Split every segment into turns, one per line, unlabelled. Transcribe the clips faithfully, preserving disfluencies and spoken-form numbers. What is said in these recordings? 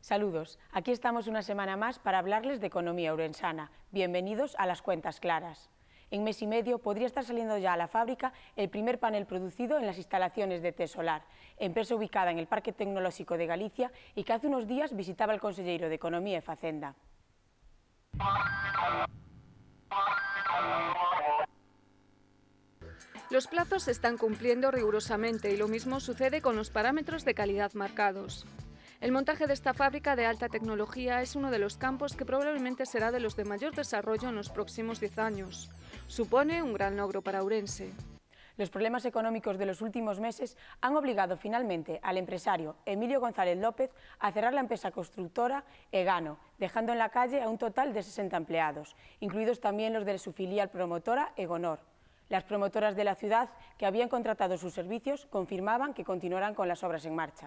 Saludos, aquí estamos una semana más para hablarles de economía ourensana. Bienvenidos a las cuentas claras. En mes y medio podría estar saliendo ya a la fábrica el primer panel producido en las instalaciones de T Solar, empresa ubicada en el Parque Tecnolóxico de Galicia y que hace unos días visitaba el conselleiro de Economía e Facenda.
Los plazos se están cumpliendo rigurosamente y lo mismo sucede con los parámetros de calidad marcados. El montaje de esta fábrica de alta tecnología es uno de los campos que probablemente será de los de mayor desarrollo en los próximos diez años. Supone un gran logro para Ourense.
Los problemas económicos de los últimos meses han obligado finalmente al empresario Emilio González López a cerrar la empresa constructora Egano, dejando en la calle a un total de sesenta empleados, incluidos también los de su filial promotora Egonor. Las promotoras de la ciudad que habían contratado sus servicios confirmaban que continuarán con las obras en marcha.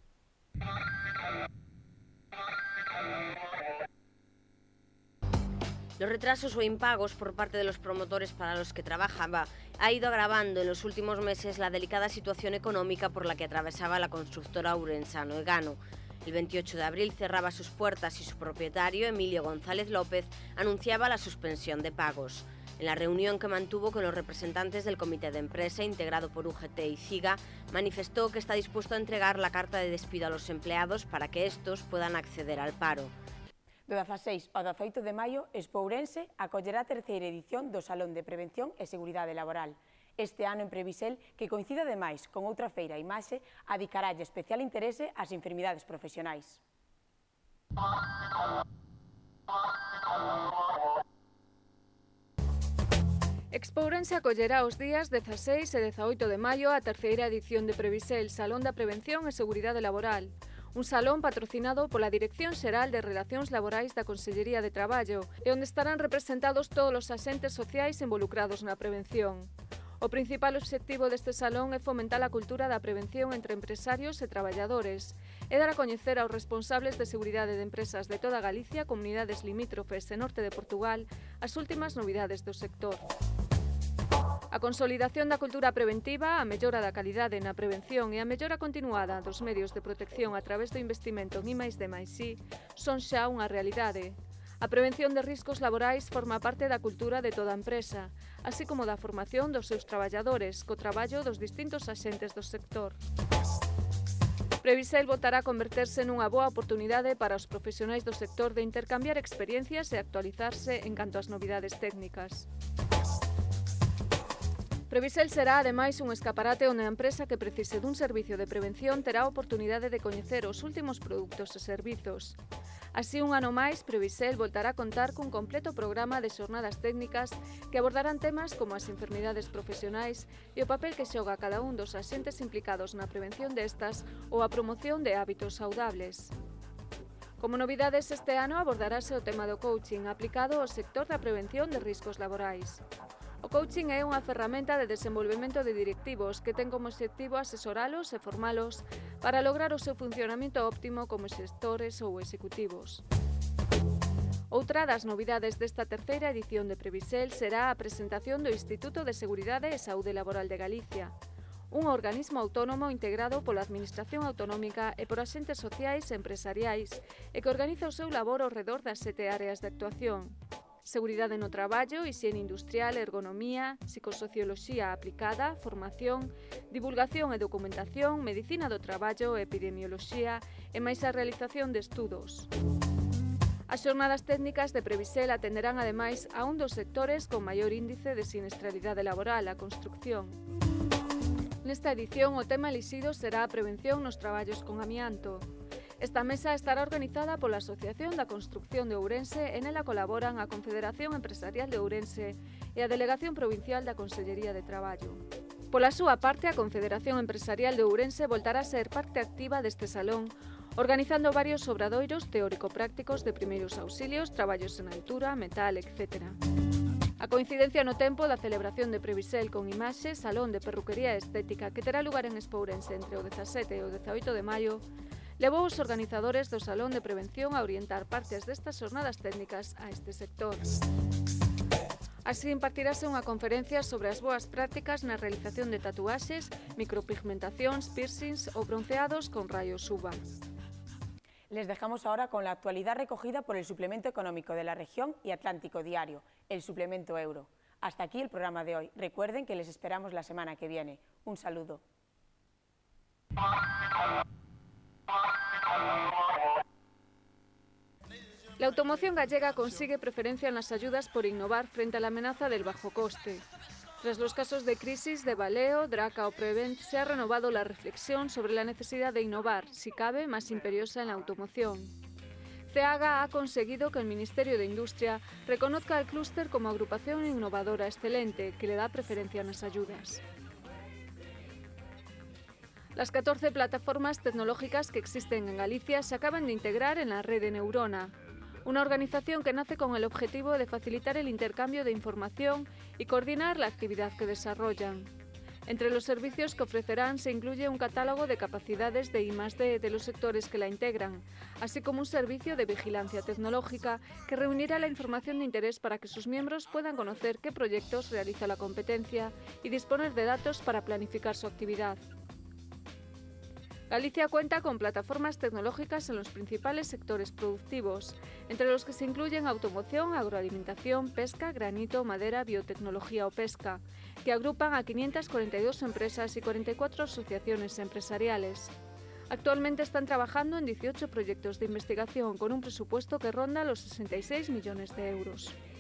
Los retrasos o impagos por parte de los promotores para los que trabajaba ha ido agravando en los últimos meses la delicada situación económica por la que atravesaba la constructora ourensano Egano. El veintiocho de abril cerraba sus puertas y su propietario, Emilio González López, anunciaba la suspensión de pagos. En la reunión que mantuvo con los representantes del comité de empresa, integrado por U G T y CIGA, manifestó que está dispuesto a entregar la carta de despido a los empleados para que estos puedan acceder al paro.
Do dezaseis ao dezaoito de maio, Expo Ourense acollerá a terceira edición do Salón de Prevención e Seguridade Laboral. Este ano en Previsel, que coincide ademais con outra feira e imaxe, adicaralle especial interese ás enfermidades profesionais.
Expo Ourense acollerá os días dezaseis e dezaoito de maio a terceira edición de Previsel, Salón da Prevención e Seguridade Laboral. Un salón patrocinado pola Dirección Xeral de Relacións Laborais da Consellería de Traballo e onde estarán representados todos os axentes sociais involucrados na prevención. O principal obxectivo deste salón é fomentar a cultura da prevención entre empresarios e traballadores e dar a coñecer aos responsables de seguridade de empresas de toda Galicia, comunidades limítrofes e norte de Portugal, as últimas novidades do sector. A consolidación da cultura preventiva, a mellora da calidade na prevención e a mellora continuada dos medios de protección a través do investimento en I máis D máis I son xa unha realidade. A prevención de riscos laborais forma parte da cultura de toda a empresa, así como da formación dos seus traballadores, co traballo dos distintos axentes do sector. Previsel voltará a converterse nunha boa oportunidade para os profesionais do sector de intercambiar experiencias e actualizarse en canto ás novidades técnicas. Previsel será, ademais, un escaparate onde a empresa que precise dun servicio de prevención terá a oportunidade de coñecer os últimos produtos e servizos. Así, un ano máis, Previsel voltará a contar cun completo programa de xornadas técnicas que abordarán temas como as enfermidades profesionais e o papel que xoga cada un dos axentes implicados na prevención destas ou a promoción de hábitos saudables. Como novidades, este ano abordarase o tema do coaching aplicado ao sector da prevención de riscos laborais. O coaching é unha ferramenta de desenvolvemento de directivos que ten como obxectivo asesoralos e formalos para lograr o seu funcionamento óptimo como xestores ou executivos. Outra das novidades desta terceira edición de Previsel será a presentación do Instituto de Seguridade e Saúde Laboral de Galicia, un organismo autónomo integrado pola Administración Autonómica e por axentes sociais e empresariais e que organiza o seu labor ao redor das sete áreas de actuación: seguridade no traballo, hixiene industrial, ergonomía, psicosocioloxía aplicada, formación, divulgación e documentación, medicina do traballo, epidemioloxía e máis a realización de estudos. As xornadas técnicas de Previsel atenderán ademais a un dos sectores con maior índice de siniestralidade laboral, a construcción. Nesta edición, o tema elixido será a prevención nos traballos con amianto. Esta mesa estará organizada pola Asociación da Construcción de Ourense e nela colaboran a Confederación Empresarial de Ourense e a Delegación Provincial da Consellería de Traballo. Pola súa parte, a Confederación Empresarial de Ourense voltará a ser parte activa deste salón, organizando varios obradoiros teórico-prácticos de primeiros auxilios, traballos en altura, metal, etcétera. A coincidencia no tempo da celebración de Previsel con imaxe, salón de perruquería e estética que terá lugar en Expo Ourense entre o dezasete e o dezaoito de maio, levou os organizadores do Salón de Prevención a orientar partes destas xornadas técnicas a este sector. Así impartirase unha conferencia sobre as boas prácticas na realización de tatuaxes, micropigmentacións, piercings ou bronceados con rayos U V A.
Les dejamos ahora con la actualidad recogida por el Suplemento Económico de la Región y Atlántico Diario, el Suplemento Euro. Hasta aquí el programa de hoy. Recuerden que les esperamos la semana que viene. Un saludo.
La automoción gallega consigue preferencia en las ayudas por innovar frente a la amenaza del bajo coste. Tras los casos de crisis de Valeo, Draca o Prevent, se ha renovado la reflexión sobre la necesidad de innovar, si cabe, más imperiosa en la automoción. CEAGA ha conseguido que el Ministerio de Industria reconozca al clúster como agrupación innovadora excelente, que le da preferencia en las ayudas. Las catorce plataformas tecnológicas que existen en Galicia se acaban de integrar en la red de Neurona, una organización que nace con el objetivo de facilitar el intercambio de información y coordinar la actividad que desarrollan. Entre los servicios que ofrecerán se incluye un catálogo de capacidades de I más D de los sectores que la integran, así como un servicio de vigilancia tecnológica que reunirá la información de interés para que sus miembros puedan conocer qué proyectos realiza la competencia y disponer de datos para planificar su actividad. Galicia cuenta con plataformas tecnológicas en los principales sectores productivos, entre los que se incluyen automoción, agroalimentación, pesca, granito, madera, biotecnología o pesca, que agrupan a quinientas cuarenta y dos empresas y cuarenta y cuatro asociaciones empresariales. Actualmente están trabajando en dieciocho proyectos de investigación con un presupuesto que ronda los sesenta y seis millones de euros.